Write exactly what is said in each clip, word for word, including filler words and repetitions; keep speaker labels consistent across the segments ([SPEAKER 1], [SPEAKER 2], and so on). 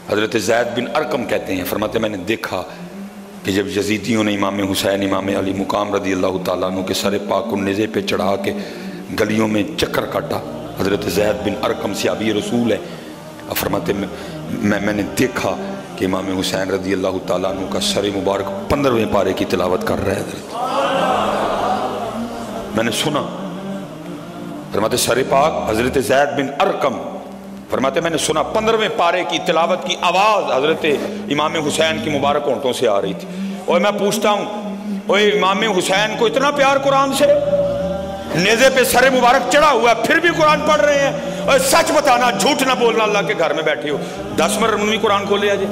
[SPEAKER 1] حضرت زید بن ارقم کہتے ہیں، فرماتے میں نے دیکھا کہ جب یزیدیوں نے امام حسین امام علی مقام رضی اللہ تعالیٰ عنہ کے سر پاک کو نیزے پہ چڑھا کے گلیوں میں چکر کاٹا، حضرت زید بن ارقم صحابی رسول ہے، اور فرماتے میں میں, میں نے دیکھا کہ امام حسین رضی اللہ تعالیٰ عنہ کا سر مبارک پندرہویں پارے کی تلاوت کر رہے حضرت، میں نے سنا، فرماتے سر پاک حضرت زید بن ارقم، فرماتے میں نے سنا پندرہویں پارے کی تلاوت کی آواز حضرت امام حسین کی مبارک ہونٹوں سے آ رہی تھی۔ اور میں پوچھتا ہوں، اوہ امام حسین کو اتنا پیار قرآن سے، نیزے پہ سر مبارک چڑھا ہوا ہے پھر بھی قرآن پڑھ رہے ہیں؟ اور سچ بتانا، جھوٹ نہ بولنا، اللہ کے گھر میں بیٹھے ہو، دس مرتبہ منوی قرآن کھولے آجے۔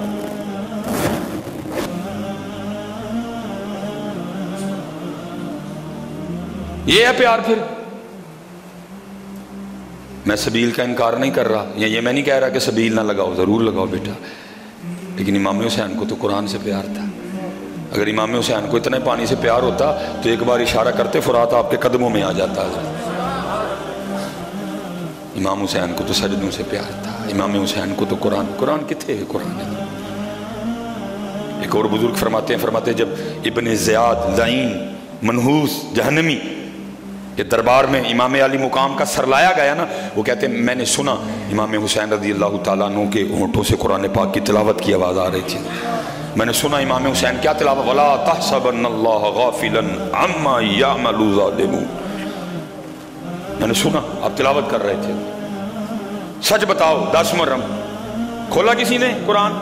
[SPEAKER 1] یہ ہے پیار پھر؟ میں سبیل کا انکار نہیں کر رہا، یا یہ میں نہیں کہہ رہا کہ سبیل نہ لگاؤ، ضرور لگاؤ بیٹا، لیکن امام حسین کو تو قرآن سے پیار تھا۔ اگر امام حسین کو اتنے پانی سے پیار ہوتا تو ایک بار اشارہ کرتے فرات آپ کے قدموں میں آ جاتا ہے۔ امام حسین کو تو سجدوں سے پیار تھا، امام حسین کو تو قرآن قرآن کتنے ہے قرآن ہے۔ ایک اور بزرگ فرماتے ہیں، فرماتے ہیں جب ابن زیاد لعین منحوس جہنمی کہ دربار میں امام علی مقام کا سر لایا گیا نا، وہ کہتے ہیں میں نے سنا امام حسین رضی اللہ تعالیٰ عنہ کے ہونٹوں سے قرآن پاک کی تلاوت کی آواز آ رہی تھی۔ میں نے سنا امام حسین کیا تلاوت، وَلَا تَحْسَبَنَّ اللَّهَ غَافِلًا عَمَّا يَعْمَلُ الظَّالِمُونَ، میں نے سنا آپ تلاوت کر رہے تھے۔ سچ بتاؤ، دس محرم کھولا کسی نے قرآن؟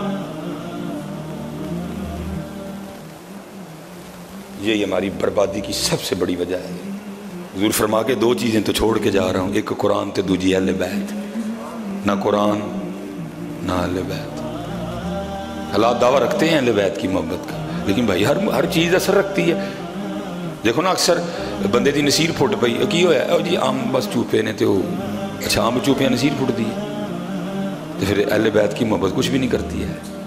[SPEAKER 1] یہی ہماری بربادی کی سب سے بڑی وجہ ہے۔ حضور فرما کے دو چیزیں تو چھوڑ کے جا رہا ہوں، ایک قرآن تے دوجی اہل بیت، نہ قرآن نہ اہل بیت۔ حالات دعویٰ رکھتے ہیں اہل بیت کی محبت کا، لیکن بھائی ہر ہر چیز اثر رکھتی ہے۔ دیکھو نا اکثر بندے دی نصیر پھٹ پئی، کی ہویا ہے جی آم بس چوپے نے تے وہ اچھا آم چوپیاں نصیر پھٹ دی، تو پھر اہل بیت کی محبت کچھ بھی نہیں کرتی ہے۔